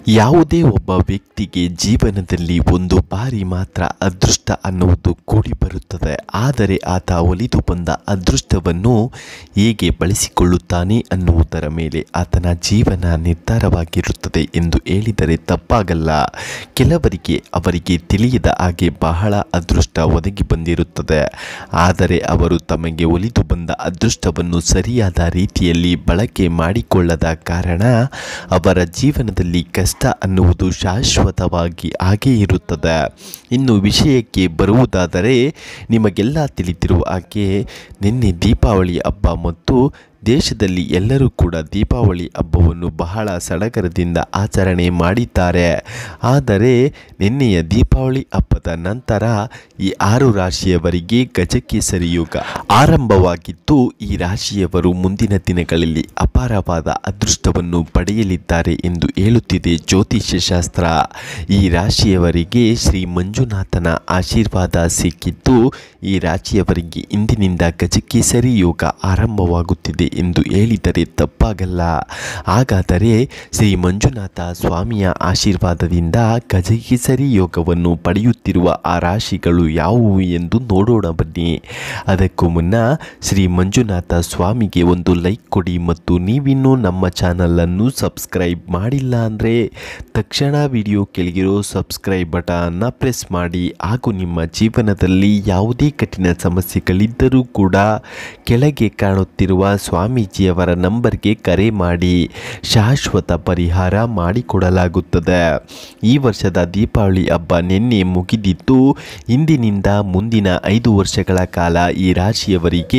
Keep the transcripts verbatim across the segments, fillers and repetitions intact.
ಯಾವುದೇ ಒಬ್ಬ ವ್ಯಕ್ತಿಗೆ ಜೀವನದಲ್ಲಿ ಒಂದು ಬಾರಿ ಮಾತ್ರ ಅದೃಷ್ಟ ಅನ್ನುವುದು ಕೂಡಿ ಬರುತ್ತದೆ. ಆದರೆ ಆತ ಒಲಿದು ಬಂದ ಅದೃಷ್ಟವನ್ನು ಹೇಗೆ ಬಳಸಿಕೊಳ್ಳುತ್ತಾನೆ ಅನ್ನುವುದರ ಮೇಲೆ ಆತನ ಜೀವನ ನಿರ್ಧಾರವಾಗಿರುತ್ತದೆ ಎಂದು ಹೇಳಿದರೆ ತಪ್ಪಾಗಲ್ಲ. ಕೆಲವರಿಗೆ ಅವರಿಗೆ ತಿಳಿಯದ ಹಾಗೆ ಬಹಳ ಅದೃಷ್ಟ ಒದಗಿ ಬಂದಿರುತ್ತದೆ. ಆದರೆ ಅವರು ತಮಗೆ ಒಲಿದು ಬಂದ ಅದೃಷ್ಟವನ್ನು ಸರಿಯಾದ ರೀತಿಯಲ್ಲಿ ಬಳಕೆ ಮಾಡಿಕೊಳ್ಳದ ಕಾರಣ ಅವರ ಜೀವನದಲ್ಲಿ ಕಷ್ಟ ಅನ್ನುವುದು ಶಾಶ್ವತವಾಗಿ ಹಾಗೇ ಇರುತ್ತದೆ. ಇನ್ನು ವಿಷಯಕ್ಕೆ ಬರುವುದಾದರೆ, ನಿಮಗೆಲ್ಲ ತಿಳಿದಿರುವ ಹಾಗೆ ನಿನ್ನೆ ದೀಪಾವಳಿ ಹಬ್ಬ ಮತ್ತು ದೇಶದಲ್ಲಿ ಎಲ್ಲರೂ ಕೂಡ ದೀಪಾವಳಿ ಹಬ್ಬವನ್ನು ಬಹಳ ಸಡಗರದಿಂದ ಆಚರಣೆ ಮಾಡಿದ್ದಾರೆ. ಆದರೆ ನಿನ್ನೆಯ ದೀಪಾವಳಿ ಹಬ್ಬದ ನಂತರ ಈ ಆರು ರಾಶಿಯವರಿಗೆ ಗಜಕೇಸರಿ ಯೋಗ ಆರಂಭವಾಗಿದ್ದು, ಈ ರಾಶಿಯವರು ಮುಂದಿನ ದಿನಗಳಲ್ಲಿ ಅಪಾರವಾದ ಅದೃಷ್ಟವನ್ನು ಪಡೆಯಲಿದ್ದಾರೆ ಎಂದು ಹೇಳುತ್ತಿದೆ ಜ್ಯೋತಿಷ್ಯ ಶಾಸ್ತ್ರ. ಈ ರಾಶಿಯವರಿಗೆ ಶ್ರೀ ಮಂಜುನಾಥನ ಆಶೀರ್ವಾದ ಸಿಕ್ಕಿದ್ದು, ಈ ರಾಶಿಯವರಿಗೆ ಇಂದಿನಿಂದ ಗಜಕೇಸರಿ ಯೋಗ ಆರಂಭವಾಗುತ್ತಿದೆ ಎಂದು ಹೇಳಿದರೆ ತಪ್ಪಾಗಲ್ಲ. ಹಾಗಾದರೆ ಶ್ರೀ ಮಂಜುನಾಥ ಸ್ವಾಮಿಯ ಆಶೀರ್ವಾದದಿಂದ ಗಜಕೇಸರಿ ಯೋಗವನ್ನು ಪಡೆಯುತ್ತಿರುವ ಆ ರಾಶಿಗಳು ಯಾವುವು ಎಂದು ನೋಡೋಣ ಬನ್ನಿ. ಅದಕ್ಕೂ ಮುನ್ನ ಶ್ರೀ ಮಂಜುನಾಥ ಸ್ವಾಮಿಗೆ ಒಂದು ಲೈಕ್ ಕೊಡಿ ಮತ್ತು ನೀವಿನ್ನೂ ನಮ್ಮ ಚಾನಲನ್ನು ಸಬ್ಸ್ಕ್ರೈಬ್ ಮಾಡಿಲ್ಲ ಅಂದರೆ ತಕ್ಷಣ ವಿಡಿಯೋ ಕೆಳಗಿರೋ ಸಬ್ಸ್ಕ್ರೈಬ್ ಬಟನ್ನ ಪ್ರೆಸ್ ಮಾಡಿ. ಹಾಗೂ ನಿಮ್ಮ ಜೀವನದಲ್ಲಿ ಯಾವುದೇ ಕಠಿಣ ಸಮಸ್ಯೆಗಳಿದ್ದರೂ ಕೂಡ ಕೆಳಗೆ ಕಾಣುತ್ತಿರುವ ಸ್ವಾಮೀಜಿಯವರ ನಂಬರ್ಗೆ ಕರೆ ಮಾಡಿ, ಶಾಶ್ವತ ಪರಿಹಾರ ಮಾಡಿಕೊಡಲಾಗುತ್ತದೆ. ಈ ವರ್ಷದ ದೀಪಾವಳಿ ಹಬ್ಬ ನಿನ್ನೆ ಮುಗಿದಿದ್ದು, ಇಂದಿನಿಂದ ಮುಂದಿನ ಐದು ವರ್ಷಗಳ ಕಾಲ ಈ ರಾಶಿಯವರಿಗೆ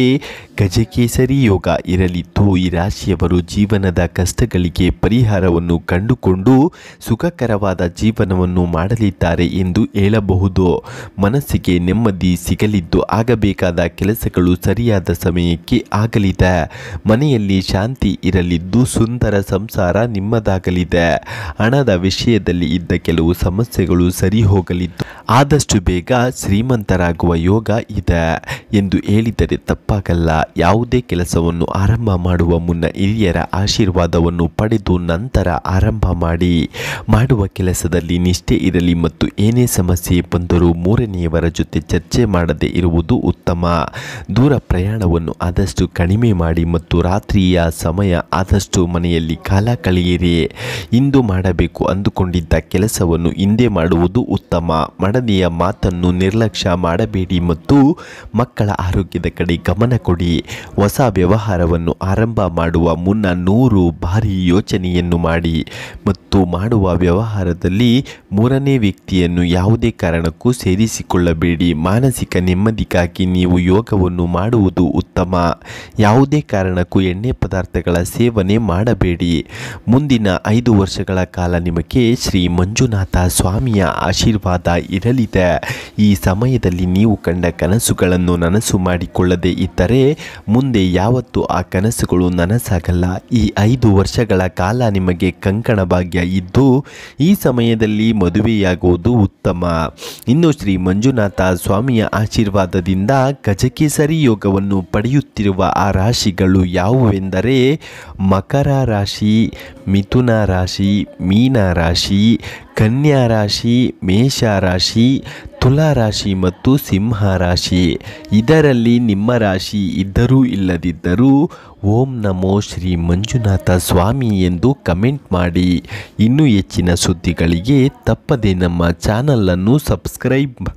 ಗಜಕೇಸರಿ ಯೋಗ ಇರಲಿದ್ದು, ಈ ರಾಶಿಯವರು ಜೀವನದ ಕಷ್ಟಗಳಿಗೆ ಪರಿಹಾರವನ್ನು ಕಂಡುಕೊಂಡು ಸುಖಕರವಾದ ಜೀವನವನ್ನು ಮಾಡಲಿದ್ದಾರೆ ಎಂದು ಹೇಳಬಹುದು. ಮನಸ್ಸಿಗೆ ನೆಮ್ಮದಿ ಸಿಗಲಿದ್ದು, ಆಗಬೇಕಾದ ಕೆಲಸಗಳು ಸರಿಯಾದ ಸಮಯಕ್ಕೆ ಆಗಲಿದೆ. ಮನೆಯಲ್ಲಿ ಶಾಂತಿ ಇರಲಿದ್ದು, ಸುಂದರ ಸಂಸಾರ ನಿಮ್ಮದಾಗಲಿದೆ. ಹಣದ ವಿಷಯದಲ್ಲಿ ಇದ್ದ ಕೆಲವು ಸಮಸ್ಯೆಗಳು ಸರಿ ಹೋಗಲಿದ್ದು, ಆದಷ್ಟು ಬೇಗ ಶ್ರೀಮಂತರಾಗುವ ಯೋಗ ಇದೆ ಎಂದು ಹೇಳಿದರೆ ತಪ್ಪಾಗಲ್ಲ. ಯಾವುದೇ ಕೆಲಸವನ್ನು ಆರಂಭ ಮಾಡುವ ಮುನ್ನ ಹಿರಿಯರ ಆಶೀರ್ವಾದವನ್ನು ಪಡೆದು ನಂತರ ಆರಂಭ ಮಾಡಿ. ಮಾಡುವ ಕೆಲಸದಲ್ಲಿ ನಿಷ್ಠೆ ಇರಲಿ ಮತ್ತು ಏನೇ ಸಮಸ್ಯೆ ಬಂದರೂ ಮೂರನೆಯವರ ಜೊತೆ ಚರ್ಚೆ ಮಾಡದೇ ಇರುವುದು ಉತ್ತಮ. ದೂರ ಪ್ರಯಾಣವನ್ನು ಆದಷ್ಟು ಕಡಿಮೆ ಮಾಡಿ ಮತ್ತು ರಾತ್ರಿಯ ಸಮಯ ಆದಷ್ಟು ಮನೆಯಲ್ಲಿ ಕಾಲ ಕಳೆಯಿರಿ. ಇಂದು ಮಾಡಬೇಕು ಅಂದುಕೊಂಡಿದ್ದ ಕೆಲಸವನ್ನು ಹಿಂದೆ ಮಾಡುವುದು ಉತ್ತಮ. ಮಡದಿಯ ಮಾತನ್ನು ನಿರ್ಲಕ್ಷ್ಯ ಮಾಡಬೇಡಿ ಮತ್ತು ಮಕ್ಕಳ ಆರೋಗ್ಯದ ಕಡೆ ಗಮನ ಕೊಡಿ. ಹೊಸ ವ್ಯವಹಾರವನ್ನು ಆರಂಭ ಮಾಡುವ ಮುನ್ನ ನೂರು ಬಾರಿ ಯೋಚನೆಯನ್ನು ಮಾಡಿ ಮತ್ತು ಮಾಡುವ ವ್ಯವಹಾರದಲ್ಲಿ ಮೂರನೇ ವ್ಯಕ್ತಿಯನ್ನು ಯಾವುದೇ ಕಾರಣಕ್ಕೂ ಸೇರಿಸಿಕೊಳ್ಳಬೇಡಿ. ಮಾನಸಿಕ ನೆಮ್ಮದಿಗಾಗಿ ನೀವು ಯೋಗವನ್ನು ಮಾಡುವುದು ಉತ್ತಮ. ಯಾವುದೇ ಕಾರಣಕ್ಕೂ ಎಣ್ಣೆ ಪದಾರ್ಥಗಳ ಸೇವನೆ ಮಾಡಬೇಡಿ. ಮುಂದಿನ ಐದು ವರ್ಷಗಳ ಕಾಲ ನಿಮಗೆ ಶ್ರೀ ಮಂಜುನಾಥ ಸ್ವಾಮಿಯ ಆಶೀರ್ವಾದ ಇರಲಿದೆ. ಈ ಸಮಯದಲ್ಲಿ ನೀವು ಕಂಡ ಕನಸುಗಳನ್ನು ನನಸು ಮಾಡಿಕೊಳ್ಳದೆ ಇದ್ದರೆ ಮುಂದೆ ಯಾವತ್ತೂ ಆ ಕನಸುಗಳು ನನಸಾಗಲ್ಲ. ಈ ಐದು ವರ್ಷಗಳ ಕಾಲ ನಿಮಗೆ ಕಂಕಣ ಭಾಗ್ಯ ಇದ್ದು, ಈ ಸಮಯದಲ್ಲಿ ಮದುವೆಯಾಗುವುದು ಉತ್ತಮ. ಇನ್ನು ಶ್ರೀ ಮಂಜುನಾಥ ಸ್ವಾಮಿಯ ಆಶೀರ್ವಾದದಿಂದ ಗಜಕೇಸರಿ ಯೋಗವನ್ನು ಪಡೆಯುತ್ತಿರುವ ಆ ರಾಶಿಗಳು ಯಾವುವೆಂದರೆ ಮಕರ ರಾಶಿ, ಮಿಥುನ ರಾಶಿ, ಮೀನ ರಾಶಿ, ಕನ್ಯಾ ರಾಶಿ, ಮೇಷ ರಾಶಿ, ತುಲಾ ರಾಶಿ ಮತ್ತು ಸಿಂಹ ರಾಶಿ. ಇದರಲ್ಲಿ ನಿಮ್ಮ ರಾಶಿ ಇದ್ದರೂ ಇಲ್ಲದಿದ್ದರೂ ಓಂ ನಮೋ ಶ್ರೀ ಮಂಜುನಾಥ ಸ್ವಾಮಿ ಎಂದು ಕಮೆಂಟ್ ಮಾಡಿ. ಇನ್ನೂ ಹೆಚ್ಚಿನ ಸುದ್ದಿಗಳಿಗೆ ತಪ್ಪದೆ ನಮ್ಮ ಚಾನಲನ್ನು ಸಬ್ಸ್ಕ್ರೈಬ್